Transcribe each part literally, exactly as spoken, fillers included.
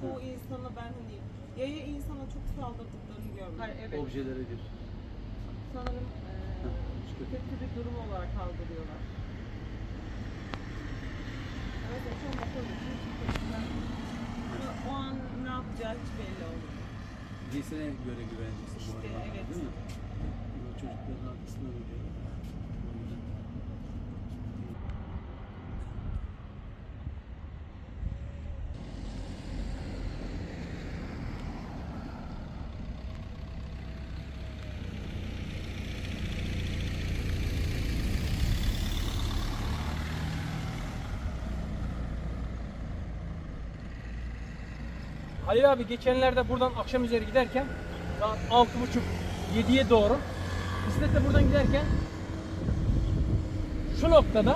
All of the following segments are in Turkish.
çoğu insana ben hani yaya insana çok saldırdıklarını görmedim. Hayır, evet. Objelere bir. Sanırım e, kötü bir durum olarak algılıyorlar. Evet, çok bakalım. O an ne yapacağı hiç belli olmuyor. Cinsine göre güveneceksin bu İşte, arada, evet. değil mi? O çocukların arkasında duruyor. O yüzden. Halil abi geçenlerde buradan akşam üzeri giderken saat altı buçuk yediye doğru bisikletle buradan giderken şu noktada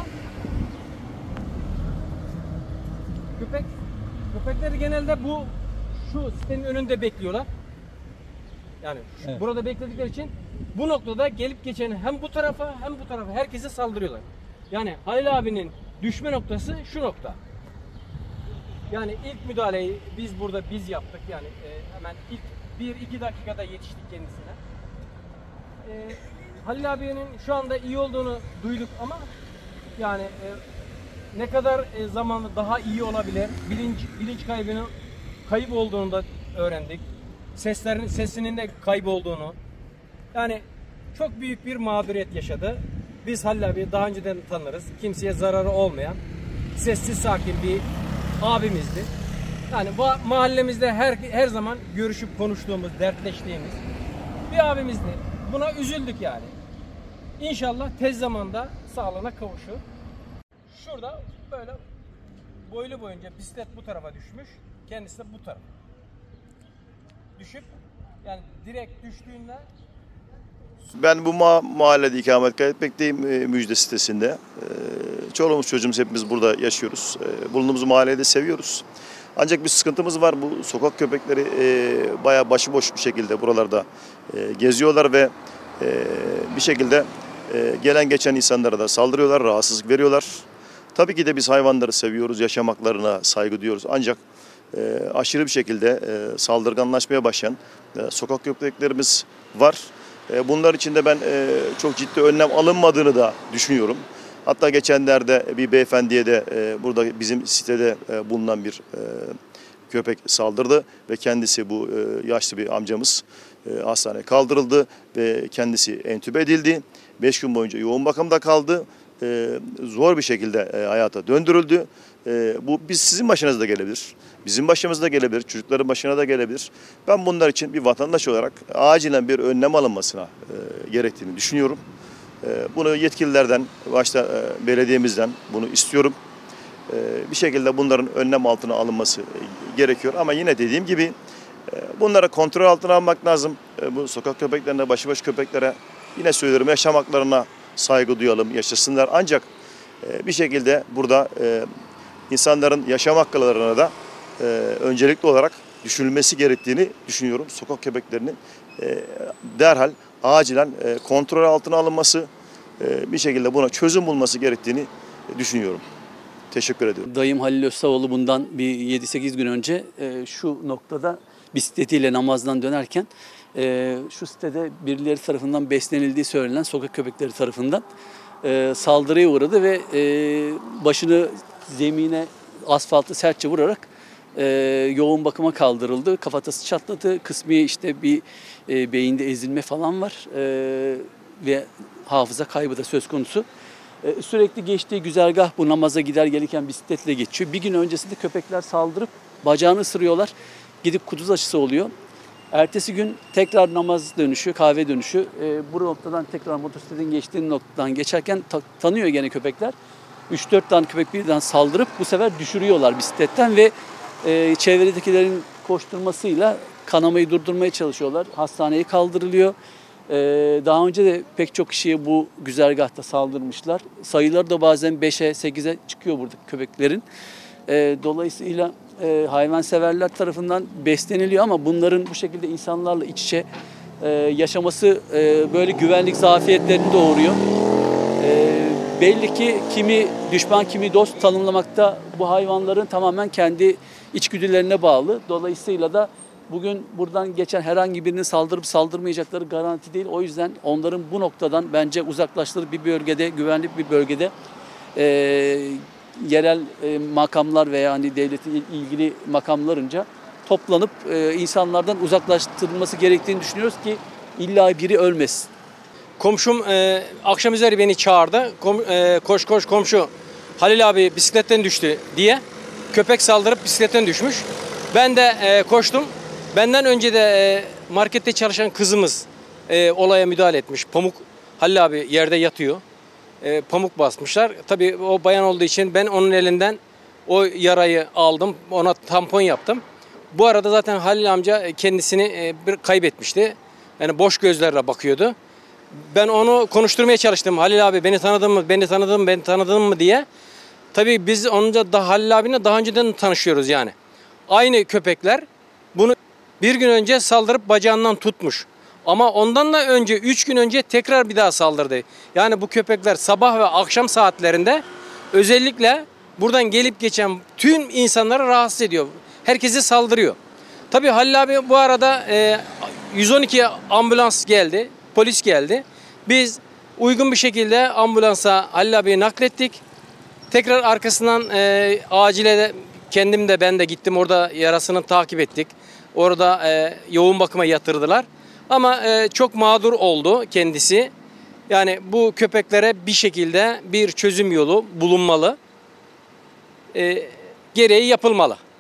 köpek köpekleri genelde bu şu sitenin önünde bekliyorlar. Yani şu- Evet. burada bekledikleri için bu noktada gelip geçeni hem bu tarafa hem bu tarafa herkese saldırıyorlar. Yani Halil abinin düşme noktası şu nokta. Yani ilk müdahaleyi biz burada biz yaptık. Yani e, hemen ilk bir iki dakikada yetiştik kendisine. E, Halil abinin şu anda iyi olduğunu duyduk ama yani e, ne kadar e, zamanlı daha iyi olabilir, bilinç bilinç kaybının kayıp olduğunu da öğrendik. Seslerin sesinin de kaybolduğunu. Yani çok büyük bir mağduriyet yaşadı. Biz Halil abi daha önceden tanırız. Kimseye zararı olmayan, sessiz sakin bir abimizdi. Yani bu mahallemizde her her zaman görüşüp konuştuğumuz, dertleştiğimiz bir abimizdi. Buna üzüldük yani. İnşallah tez zamanda sağlığına kavuşur. Şurada böyle boylu boyunca bisiklet bu tarafa düşmüş. Kendisi de bu tarafa. Düşüp yani direkt düştüğünde Ben bu ma mahallede ikamet kaydetmekteyim, e, Müjde sitesinde. E, çoluğumuz çocuğumuz hepimiz burada yaşıyoruz. E, bulunduğumuz mahalleyi de seviyoruz. Ancak bir sıkıntımız var. Bu sokak köpekleri e, bayağı başıboş bir şekilde buralarda e, geziyorlar ve e, bir şekilde e, gelen geçen insanlara da saldırıyorlar, rahatsızlık veriyorlar. Tabii ki de biz hayvanları seviyoruz, yaşam haklarına saygı duyuyoruz. Ancak e, aşırı bir şekilde e, saldırganlaşmaya başlayan e, sokak köpeklerimiz var. Bunlar için de ben çok ciddi önlem alınmadığını da düşünüyorum. Hatta geçenlerde bir beyefendiye de burada bizim sitede bulunan bir köpek saldırdı ve kendisi bu yaşlı bir amcamız hastaneye kaldırıldı ve kendisi entübe edildi. Beş gün boyunca yoğun bakımda kaldı. Zor bir şekilde hayata döndürüldü. Bu biz sizin başınıza da gelebilir. Bizim başımıza da gelebilir, çocukların başına da gelebilir. Ben bunlar için bir vatandaş olarak acilen bir önlem alınmasına e, gerektiğini düşünüyorum. E, bunu yetkililerden, başta e, belediyemizden bunu istiyorum. E, bir şekilde bunların önlem altına alınması gerekiyor. Ama yine dediğim gibi e, bunlara kontrol altına almak lazım. E, bu sokak köpeklerine, başıboş köpeklere yine söylüyorum yaşam haklarına saygı duyalım, yaşasınlar. Ancak e, bir şekilde burada e, insanların yaşam haklarına da e, öncelikli olarak düşünülmesi gerektiğini düşünüyorum. Sokak köpeklerinin e, derhal acilen e, kontrol altına alınması, e, bir şekilde buna çözüm bulması gerektiğini düşünüyorum. Teşekkür ediyorum. Dayım Halil Özsavoğlu bundan bir yedi sekiz gün önce e, şu noktada bisikletiyle namazdan dönerken e, şu sitede birileri tarafından beslenildiği söylenen sokak köpekleri tarafından e, saldırıya uğradı ve e, başını zemine, asfaltı sertçe vurarak e, yoğun bakıma kaldırıldı. Kafatası çatladı. Kısmi işte bir e, beyinde ezilme falan var e, ve hafıza kaybı da söz konusu. E, sürekli geçtiği güzergah bu, namaza gider gelirken bisikletle geçiyor. Bir gün öncesinde köpekler saldırıp bacağını ısırıyorlar. Gidip kuduz aşısı oluyor. Ertesi gün tekrar namaz dönüşü, kahve dönüşü. E, bu noktadan tekrar motosikletin geçtiği noktadan geçerken ta tanıyor gene köpekler. üç dört tane köpek birden saldırıp bu sefer düşürüyorlar bisikletten ve e, çevredekilerin koşturmasıyla kanamayı durdurmaya çalışıyorlar. Hastaneye kaldırılıyor. E, daha önce de pek çok kişiye bu güzergahta saldırmışlar. Sayıları da bazen beşe sekize çıkıyor burada köpeklerin. E, dolayısıyla e, hayvanseverler tarafından besleniliyor ama bunların bu şekilde insanlarla iç içe e, yaşaması e, böyle güvenlik zafiyetlerini doğuruyor. E, belli ki kimi düşman kimi dost tanımlamakta bu hayvanların tamamen kendi içgüdülerine bağlı. Dolayısıyla da bugün buradan geçen herhangi birinin saldırıp saldırmayacakları garanti değil. O yüzden onların bu noktadan bence uzaklaştırıp bir bölgede, güvenli bir bölgede e, yerel e, makamlar veya hani devletin ilgili makamlarınca toplanıp e, insanlardan uzaklaştırılması gerektiğini düşünüyoruz ki illa biri ölmesin. Komşum e, akşam üzeri beni çağırdı. Kom, e, koş koş komşu, Halil abi bisikletten düştü diye. Köpek saldırıp bisikletten düşmüş. Ben de e, koştum. Benden önce de e, markette çalışan kızımız e, olaya müdahale etmiş. Pamuk, Halil abi yerde yatıyor. E, pamuk basmışlar. Tabii o bayan olduğu için ben onun elinden o yarayı aldım. Ona tampon yaptım. Bu arada zaten Halil amca kendisini e, bir kaybetmişti. Yani boş gözlerle bakıyordu. Ben onu konuşturmaya çalıştım. Halil abi beni tanıdın mı, beni tanıdın mı, beni tanıdın mı diye. Tabii biz onunla da Halil abine daha önceden tanışıyoruz yani. Aynı köpekler bunu bir gün önce saldırıp bacağından tutmuş. Ama ondan da önce üç gün önce tekrar bir daha saldırdı. Yani bu köpekler sabah ve akşam saatlerinde özellikle buradan gelip geçen tüm insanları rahatsız ediyor. Herkese saldırıyor. Tabii Halil abi bu arada e, yüz on iki ambulans geldi, polis geldi. Biz uygun bir şekilde ambulansa Halil abiyi naklettik. Tekrar arkasından e, acile de kendim de ben de gittim, orada yarasını takip ettik. Orada e, yoğun bakıma yatırdılar. Ama e, çok mağdur oldu kendisi. Yani bu köpeklere bir şekilde bir çözüm yolu bulunmalı. E, gereği yapılmalı.